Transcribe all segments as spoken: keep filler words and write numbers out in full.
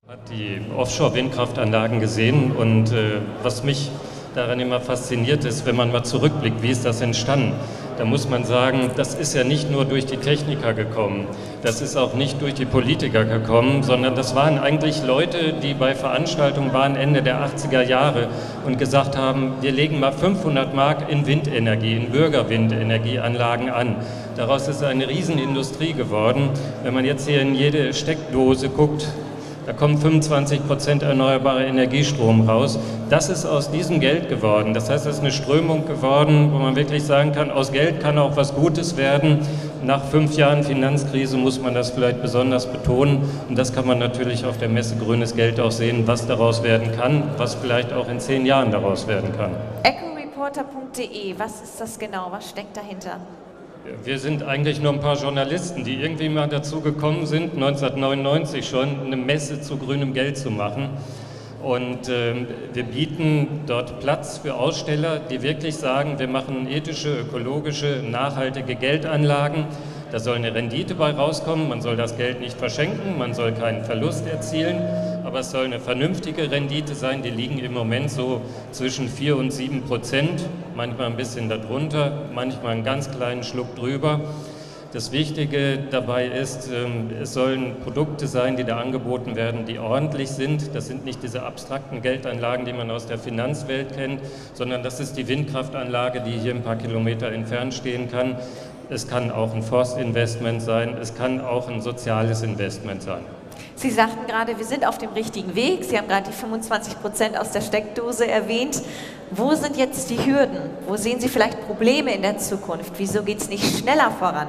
Hat die Offshore-Windkraftanlagen gesehen und äh, was mich daran immer fasziniert ist, wenn man mal zurückblickt, wie ist das entstanden? Da muss man sagen, das ist ja nicht nur durch die Techniker gekommen, das ist auch nicht durch die Politiker gekommen, sondern das waren eigentlich Leute, die bei Veranstaltungen waren Ende der achtziger Jahre und gesagt haben, wir legen mal fünfhundert Mark in Windenergie, in Bürgerwindenergieanlagen an. Daraus ist eine Riesenindustrie geworden. Wenn man jetzt hier in jede Steckdose guckt, da kommen fünfundzwanzig Prozent erneuerbarer Energiestrom raus. Das ist aus diesem Geld geworden. Das heißt, es ist eine Strömung geworden, wo man wirklich sagen kann, aus Geld kann auch was Gutes werden. Nach fünf Jahren Finanzkrise muss man das vielleicht besonders betonen. Und das kann man natürlich auf der Messe Grünes Geld auch sehen, was daraus werden kann, was vielleicht auch in zehn Jahren daraus werden kann. ecoreporter punkt de, was ist das genau? Was steckt dahinter? Wir sind eigentlich nur ein paar Journalisten, die irgendwie mal dazu gekommen sind, neunzehnhundertneunundneunzig schon, eine Messe zu grünem Geld zu machen. Und äh, wir bieten dort Platz für Aussteller, die wirklich sagen, wir machen ethische, ökologische, nachhaltige Geldanlagen. Da soll eine Rendite bei rauskommen, man soll das Geld nicht verschenken, man soll keinen Verlust erzielen, aber es soll eine vernünftige Rendite sein, die liegen im Moment so zwischen vier und sieben Prozent, manchmal ein bisschen darunter, manchmal einen ganz kleinen Schluck drüber. Das Wichtige dabei ist, es sollen Produkte sein, die da angeboten werden, die ordentlich sind. Das sind nicht diese abstrakten Geldanlagen, die man aus der Finanzwelt kennt, sondern das ist die Windkraftanlage, die hier ein paar Kilometer entfernt stehen kann. Es kann auch ein Forstinvestment sein, es kann auch ein soziales Investment sein. Sie sagten gerade, wir sind auf dem richtigen Weg. Sie haben gerade die fünfundzwanzig Prozent aus der Steckdose erwähnt. Wo sind jetzt die Hürden? Wo sehen Sie vielleicht Probleme in der Zukunft? Wieso geht es nicht schneller voran?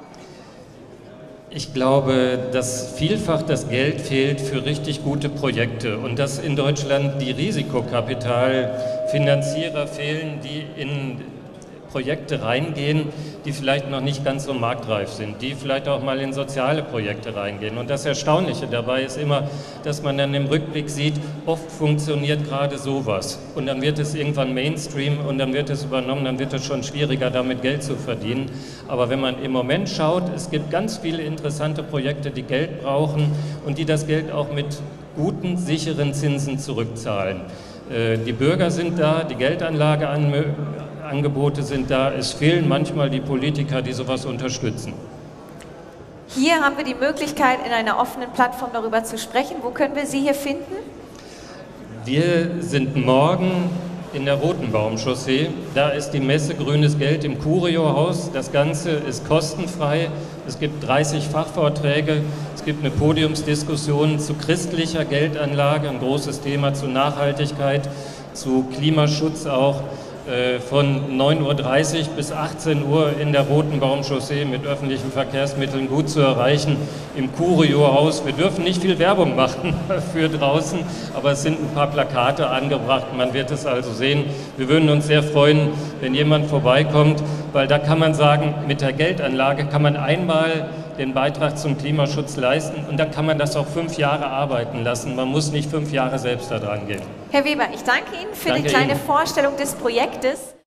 Ich glaube, dass vielfach das Geld fehlt für richtig gute Projekte und dass in Deutschland die Risikokapitalfinanzierer fehlen, die in Projekte reingehen, die vielleicht noch nicht ganz so marktreif sind, die vielleicht auch mal in soziale Projekte reingehen. Und das Erstaunliche dabei ist immer, dass man dann im Rückblick sieht, oft funktioniert gerade sowas. Und dann wird es irgendwann Mainstream und dann wird es übernommen, dann wird es schon schwieriger, damit Geld zu verdienen. Aber wenn man im Moment schaut, es gibt ganz viele interessante Projekte, die Geld brauchen und die das Geld auch mit guten, sicheren Zinsen zurückzahlen. Die Bürger sind da, die Geldanlageangebote sind da, es fehlen manchmal die Politiker, die sowas unterstützen. Hier haben wir die Möglichkeit, in einer offenen Plattform darüber zu sprechen. Wo können wir Sie hier finden? Wir sind morgen in der Rotenbaumchaussee. Da ist die Messe Grünes Geld im Curio-Haus. Das Ganze ist kostenfrei. Es gibt dreißig Fachvorträge. Es gibt eine Podiumsdiskussion zu christlicher Geldanlage, ein großes Thema zu Nachhaltigkeit, zu Klimaschutz auch. Von neun Uhr dreißig bis achtzehn Uhr in der Rotenbaumchaussee mit öffentlichen Verkehrsmitteln gut zu erreichen, im Curio-Haus. Wir dürfen nicht viel Werbung machen für draußen, aber es sind ein paar Plakate angebracht, man wird es also sehen. Wir würden uns sehr freuen, wenn jemand vorbeikommt, weil da kann man sagen, mit der Geldanlage kann man einmal den Beitrag zum Klimaschutz leisten und dann kann man das auch fünf Jahre arbeiten lassen. Man muss nicht fünf Jahre selbst da dran gehen. Herr Weber, ich danke Ihnen für danke die kleine Ihnen. Vorstellung des Projektes.